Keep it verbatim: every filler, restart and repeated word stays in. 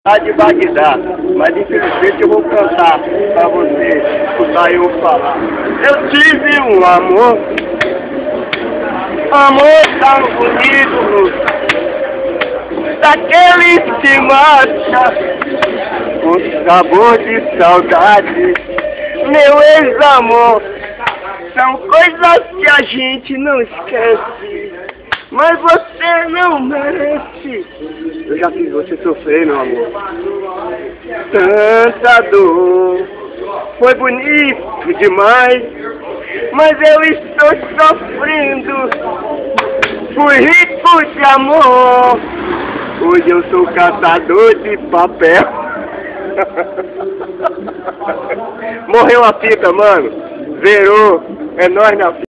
Lá de Bagdá, mas infelizmente eu vou cantar pra você escutar eu falar. Eu tive um amor, amor tão bonito, daquele que marcha, com sabor de saudade. Meu ex-amor, são coisas que a gente não esquece, mas você não merece. Eu já fiz você sofrer, meu amor. Tanta dor, foi bonito demais, mas eu estou sofrendo. Fui rico de amor, hoje eu sou catador de papel. Morreu a fita, mano. Zerou. É nóis na fita.